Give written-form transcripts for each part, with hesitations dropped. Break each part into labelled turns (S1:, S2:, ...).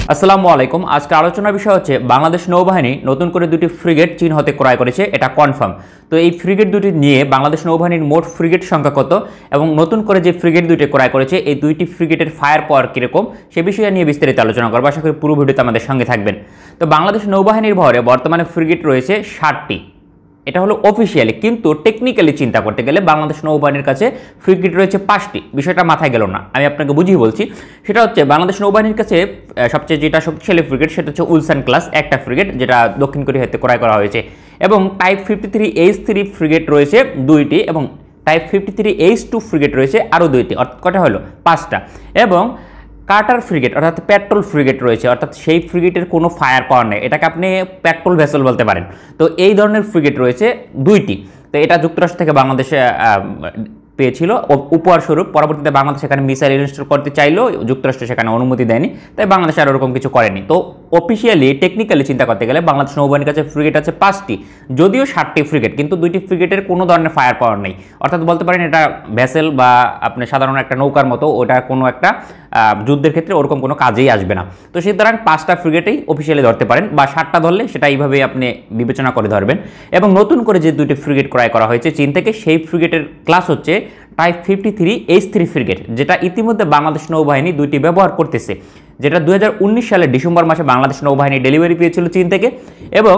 S1: আসসালামু আলাইকুম। আজকে আলোচনার বিষয় হচ্ছে বাংলাদেশ নৌবাহিনী নতুন করে দুটি ফ্রিগেট চীন হতে ক্রয় করেছে, এটা কনফার্ম। তো এই ফ্রিগেট দুটি নিয়ে বাংলাদেশ নৌবাহিনীর মোট ফ্রিগেট সংখ্যা কত এবং নতুন করে যে ফ্রিগেট দুটি ক্রয় করেছে এই দুইটি ফ্রিগেটের ফায়ার পাওয়ার কীরকম সে বিষয়ে নিয়ে বিস্তারিত আলোচনা করবো। আশা করি পুরো ভিডিওতে আমাদের সঙ্গে থাকবেন। তো বাংলাদেশ নৌবাহিনীর ভরে বর্তমানে ফ্রিগেট রয়েছে 60টি। এটা হলো অফিসিয়ালি, কিন্তু টেকনিক্যালি চিন্তা করতে গেলে বাংলাদেশ নৌবাহিনীর কাছে ফ্রিগেট রয়েছে 5টি। বিষয়টা মাথায় গেল না, আমি আপনাকে বুঝিয়ে বলছি। সেটা হচ্ছে বাংলাদেশ নৌবাহিনীর কাছে সবচেয়ে যেটা শক্তিশালী ফ্রিগেট সেটা হচ্ছে উলসান ক্লাস, একটা ফ্রিগেট যেটা দক্ষিণ কোরিয়া হতে ক্রয় করা হয়েছে। এবং টাইপ 53H3 ফ্রিগেট রয়েছে 2টি এবং টাইপ 53H2 ফ্রিগেট রয়েছে আরও 2টি, অর্থাৎ কটা হলো 5টা। এবং কার্টার ফ্রিগেট অর্থাৎ পেট্রোল ফ্রিগেট রয়েছে, অর্থাৎ সেই ফ্রিগেটের কোনো ফায়ার পাওয়ার নেই, এটাকে আপনি পেট্রোল ভেসেল বলতে পারেন। তো এই ধরনের ফ্রিগেট রয়েছে 2টি। তো এটা যুক্তরাষ্ট্র থেকে বাংলাদেশে পেয়েছিল উপহার স্বরূপ। পরবর্তীতে বাংলাদেশ সেখানে মিসাইল ইনস্টল করতে চাইলেও যুক্তরাষ্ট্র সেখানে অনুমতি দেয়নি, তাই বাংলাদেশ আর ওরকম কিছু করেনি। তো অফিসিয়ালি টেকনিক্যালি চিন্তা করতে গেলে বাংলাদেশ নৌবাহিনীর কাছে ফ্রিগেট আছে 5টি, যদিও 60টি ফ্রিগেট, কিন্তু 2টি ফ্রিগেটের কোনো ধরনের ফায়ার পাওয়ার নেই। অর্থাৎ বলতে পারেন এটা ভেসেল বা আপনি সাধারণ একটা নৌকার মতো, ওটা কোনো একটা যুদ্ধের ক্ষেত্রে ওরকম কোনো কাজেই আসবে না। তো সুতরাং 5টা ফ্রিগেটেই অফিসিয়ালি ধরতে পারেন, বা 60টা ধরলে সেটা এইভাবেই আপনি বিবেচনা করে ধরবেন। এবং নতুন করে যে 2টি ফ্রিগেট ক্রয় করা হয়েছে চীন থেকে, সেই ফ্রিগেটের ক্লাস হচ্ছে টাইপ 53H3 ফ্রিগেট, যেটা ইতিমধ্যে বাংলাদেশ নৌবাহিনী 2টি ব্যবহার করতেছে, যেটা 2019 সালের ডিসেম্বর মাসে বাংলাদেশ নৌবাহিনী ডেলিভারি পেয়েছিল চীন থেকে, এবং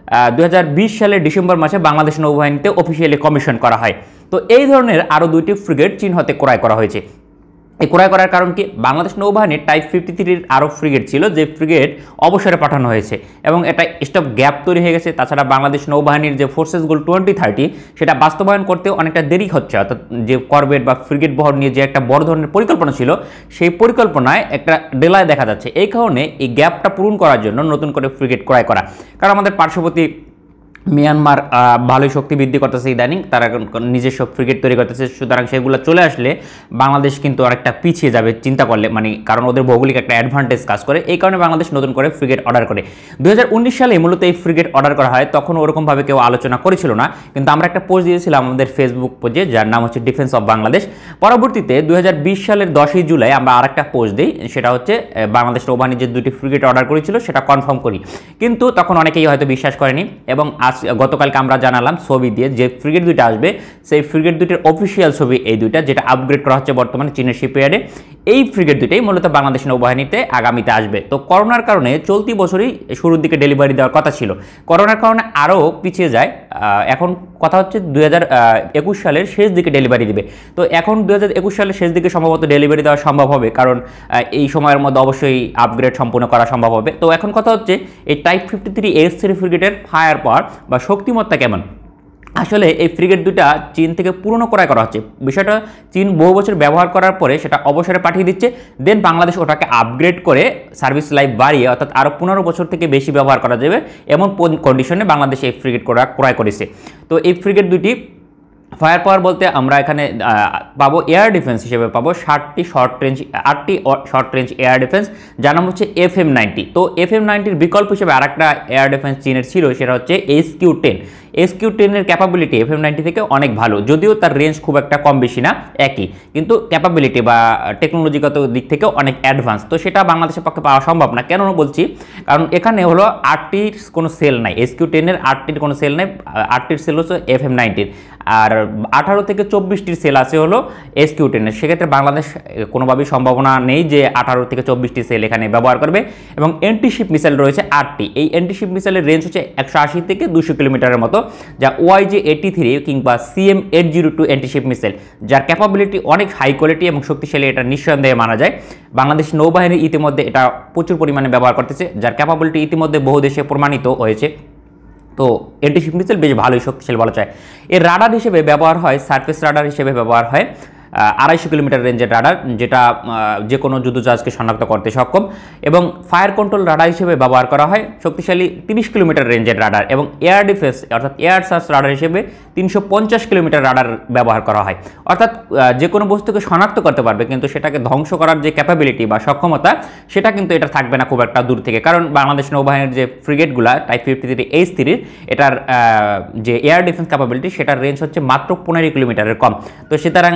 S1: 2020 সালের ডিসেম্বর মাসে বাংলাদেশ নৌবাহিনীতে অফিসিয়ালি কমিশন করা হয়। তো এই ধরনের আরও 2টি ফ্রিগেট চীন হতে ক্রয় করা হয়েছে। এই ক্রয় করার কারণ কি, বাংলাদেশ নৌবাহিনীর টাইপ 53-র আরও ফ্রিগেট ছিল, যে ফ্রিগেট অবসরে পাঠানো হয়েছে এবং এটা স্টপ গ্যাপ তৈরি হয়ে গেছে। তাছাড়া বাংলাদেশ নৌবাহিনীর যে ফোর্সেস গোল 2030 সেটা বাস্তবায়ন করতে অনেকটা দেরি হচ্ছে, অর্থাৎ যে করবেট বা ফ্রিগেট বহর নিয়ে যে একটা বড় ধরনের পরিকল্পনা ছিল সেই পরিকল্পনায় একটা ডেলায় দেখা যাচ্ছে। এই কারণে এই গ্যাপটা পূরণ করার জন্য নতুন করে ফ্রিগেট ক্রয় করা। কারণ আমাদের পার্শ্ববর্তী মিয়ানমার ভালোই শক্তি বৃদ্ধি করতেছে ইদানিং, তারা নিজস্ব ফ্রিগেট তৈরি করতেছে। সুতরাং সেগুলো চলে আসলে বাংলাদেশ কিন্তু অনেকটা পিছিয়ে যাবে চিন্তা করলে, মানে কারণ ওদের ভৌগোলিক একটা অ্যাডভান্টেজ কাজ করে। এই কারণে বাংলাদেশ নতুন করে ফ্রিগেট অর্ডার করে। 2019 সালে মূলত এই ফ্রিগেট অর্ডার করা হয়, তখন ওরকমভাবে কেউ আলোচনা করেছিল না, কিন্তু আমরা একটা পোস্ট দিয়েছিলাম আমাদের ফেসবুক পেজে, যার নাম হচ্ছে ডিফেন্স অফ বাংলাদেশ। পরবর্তীতে 2020 সালের 10ই জুলাই আমরা আরেকটা পোস্ট দিই, সেটা হচ্ছে বাংলাদেশ নৌবাহিনী যে 2টি ফ্রিগেট অর্ডার করেছিল সেটা কনফার্ম করি, কিন্তু তখন অনেকেই হয়তো বিশ্বাস করেনি। এবং গতকালকে আমরা জানালাম ছবি দিয়ে যে ফ্রিগেট 2টা আসবে, সেই ফ্রিগেট 2টির অফিসিয়াল ছবি এই 2টা, যেটা আপগ্রেড করা হচ্ছে বর্তমানে চীনের শিপইয়ার্ডে। এই ফ্রিগেট 2টাই মূলত বাংলাদেশ নৌবাহিনীতে আগামীতে আসবে। তো করোনার কারণে চলতি বছরই শুরুর দিকে ডেলিভারি দেওয়ার কথা ছিল, করোনার কারণে আরও পিছিয়ে যায়। এখন কথা হচ্ছে 2021 সালের শেষ দিকে ডেলিভারি দিবে। তো এখন 2021 সালের শেষ দিকে সম্ভবত ডেলিভারি দেওয়া সম্ভব হবে, কারণ এই সময়ের মধ্যে অবশ্যই আপগ্রেড সম্পূর্ণ করা সম্ভব হবে। তো এখন কথা হচ্ছে এই টাইপ 53H3 ফ্রিগেটের ফায়ার পাওয়ার বা শক্তিমত্তা কেমন। আসলে এই ফ্রিগেট 2টা চীন থেকে পুরনো ক্রয় করা হচ্ছে। বিষয়টা চীন বহু বছর ব্যবহার করার পরে সেটা অবসরে পাঠিয়ে দিচ্ছে, দেন বাংলাদেশ ওটাকে আপগ্রেড করে সার্ভিস লাইফ বাড়িয়ে অর্থাৎ আরও 15 বছর থেকে বেশি ব্যবহার করা যাবে এমন কন্ডিশনে বাংলাদেশ এই ফ্রিগেট ক্রয় করেছে। তো এই ফ্রিগেট 2টি ফায়ার পাওয়ার বলতে আমরা এখানে পাবো এয়ার ডিফেন্স হিসেবে পাবো 8টি শর্ট রেঞ্জ এয়ার ডিফেন্স, যার নাম হচ্ছে FM90। তো FM90-র বিকল্প হিসেবে আরেকটা এয়ার ডিফেন্স চীনের ছিল, সেটা হচ্ছে SQ-10। SQ-10-এর ক্যাপাবিলিটি FM90 থেকে অনেক ভালো, যদিও তার রেঞ্জ খুব একটা কম বেশি না, একই, কিন্তু ক্যাপাবিলিটি বা টেকনোলজিগত দিক থেকেও অনেক অ্যাডভান্স। তো সেটা বাংলাদেশের পক্ষে পাওয়া সম্ভব না। কেন বলছি, কারণ এখানে হলো 8টির কোনো সেল নাই, SQ-10-এর 8টির কোনো সেল নেই, 8টির সেল হচ্ছে FM90-র, আর 18 থেকে 24টির সেল আছে হলো SQ-10-এর। সেক্ষেত্রে বাংলাদেশ কোনোভাবেই সম্ভাবনা নেই যে 18 থেকে 24টি সেল এখানে ব্যবহার করবে। এবং অ্যান্টিশিপ মিসাইল রয়েছে 8টি। এই অ্যান্টিশিপ মিসাইলের রেঞ্জ হচ্ছে 180 থেকে 200 কিলোমিটারের মতো, যা OIJ-83 কিংবা CM-802 অ্যান্টিশিপ মিসাইল, যার ক্যাপাবিলিটি অনেক হাই কোয়ালিটি এবং শক্তিশালী, এটা নিঃসন্দেহে মানা যায়। বাংলাদেশ নৌবাহিনী ইতিমধ্যে এটা প্রচুর পরিমাণে ব্যবহার করতেছে, যার ক্যাপাবিলিটি ইতিমধ্যে বহু দেশে প্রমাণিত হয়েছে। তো অ্যান্টিশিপ মিসাইল বেশ ভালোই শক্তিশালী বলা যায়। এর রাডার হিসেবে ব্যবহার হয়, সারফেস রাডার হিসেবে ব্যবহার হয় 250 কিলোমিটার রেঞ্জের রাডার, যেটা যে কোনো যুদ্ধজাহাজকে শনাক্ত করতে সক্ষম। এবং ফায়ার কন্ট্রোল রাডার হিসেবে ব্যবহার করা হয় শক্তিশালী 30 কিলোমিটার রেঞ্জের রাডার, এবং এয়ার ডিফেন্স অর্থাৎ এয়ার সার্চ রাডার হিসেবে 350 কিলোমিটার রাডার ব্যবহার করা হয়। অর্থাৎ যে কোনো বস্তুকে শনাক্ত করতে পারবে, কিন্তু সেটাকে ধ্বংস করার যে ক্যাপাবিলিটি বা সক্ষমতা সেটা কিন্তু এটা থাকবে না খুব একটা দূর থেকে, কারণ বাংলাদেশ নৌবাহিনীর যে ফ্রিগেটগুলা টাইপ 53H3 এটার যে এয়ার ডিফেন্স ক্যাপাবিলিটি সেটার রেঞ্জ হচ্ছে মাত্র 15 কিলোমিটারের কম। তো সুতরাং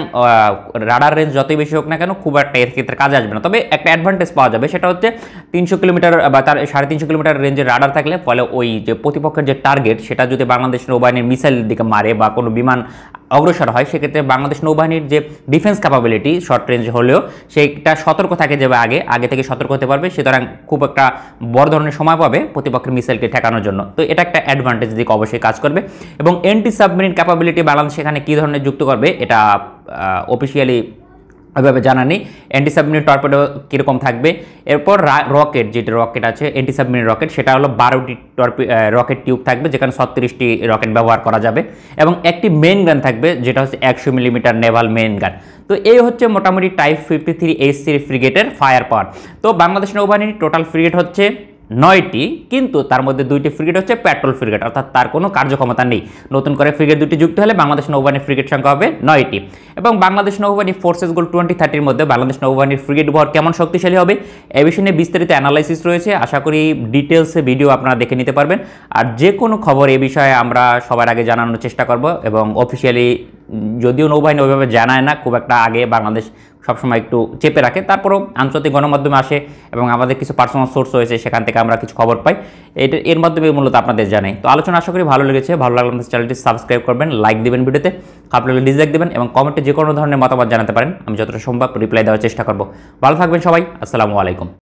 S1: রাডার রেঞ্জ যতই বেশি হোক না কেন খুব একটা এর ক্ষেত্রে কাজে আসবে না। তবে একটা অ্যাডভান্টেজ পাওয়া যাবে, সেটা হচ্ছে 300 কিলোমিটার বা তার 350 কিলোমিটার রেঞ্জের রাডার থাকলে ফলে ওই যে প্রতিপক্ষের যে টার্গেট সেটা যদি বাংলাদেশ নৌবাহিনীর মিসাইলের দিকে মারে বা কোনো বিমান অগ্রসর হয়, সেক্ষেত্রে বাংলাদেশ নৌবাহিনীর যে ডিফেন্স ক্যাপাবিলিটি শর্ট রেঞ্জ হলেও সেইটা সতর্ক থাকে যাবে, আগে থেকে সতর্ক হতে পারবে, সুতরাং খুব একটা বড় ধরনের সময় পাবে প্রতিপক্ষের মিসাইলকে ঠেকানোর জন্য। তো এটা একটা অ্যাডভান্টেজ দিক অবশ্যই কাজ করবে। এবং এন্টি সাবমেরিন ক্যাপাবিলিটি বাংলাদেশ এখানে কী ধরনের যুক্ত করবে এটা অফিসিয়ালি ওইভাবে জানা নেই। অ্যান্টি সাবমেরিন টর্পেডো কীরকম থাকবে, এরপর রকেট, যেটা রকেট আছে অ্যান্টি সাবমেরিন রকেট, সেটা হলো 12টি রকেট টিউব থাকবে, যেখানে 36টি রকেট ব্যবহার করা যাবে, এবং একটি মেইন গান থাকবে যেটা হচ্ছে 100 মিলিমিটার নেভাল মেইন গান। তো এই হচ্ছে মোটামুটি টাইপ 53H3 ফ্রিগেটের ফায়ার পাওয়ার। তো বাংলাদেশ নৌবাহিনীর টোটাল ফ্রিগেট হচ্ছে 9টি, কিন্তু তার মধ্যে 2টি ফ্রিগেট হচ্ছে পেট্রোল ফ্রিগেট, অর্থাৎ তার কোনো কার্যক্ষমতা নেই। নতুন করে ফ্রিগেট 2টি যুক্ত হলে বাংলাদেশ নৌবাহিনীর ফ্রিগেট সংখ্যা হবে 9টি। এবং বাংলাদেশ নৌবাহিনী ফোর্সেস গোল 2030-র মধ্যে বাংলাদেশ নৌবাহিনীর ফ্রিগেট বহর কেমন শক্তিশালী হবে এ বিষয়ে নিয়ে বিস্তারিত অ্যানালাইসিস রয়েছে, আশা করি ডিটেলসে ভিডিও আপনারা দেখে নিতে পারবেন। আর যে কোনো খবর এই বিষয়ে আমরা সবার আগে জানানোর চেষ্টা করব, এবং অফিসিয়ালি যদিও নৌবাহিনী ওইভাবে জানায় না খুব একটা আগে, বাংলাদেশ সবসময় একটু চেপে রাখে, তারপরও আন্তর্জাতিক গণমাধ্যমে আসে এবং আমাদের কিছু পার্সোনাল সোর্স রয়েছে, সেখান থেকে আমরা কিছু খবর পাই, এর মাধ্যমে মূলত আপনাদের জানাই। তো আলোচনা আশা করি ভালো লেগেছে, ভালো লাগলে আমাদের চ্যানেলটি সাবস্ক্রাইব করবেন, লাইক দিবেন ভিডিওতে, খারাপ লাগলে ডিসলাইক দেবেন, এবং কমেন্টে যে কোনো ধরনের মতামত জানাতে পারেন, আমি যতটা সম্ভব রিপ্লাই দেওয়ার চেষ্টা করব। ভালো থাকবেন সবাই, আসসালামু আলাইকুম।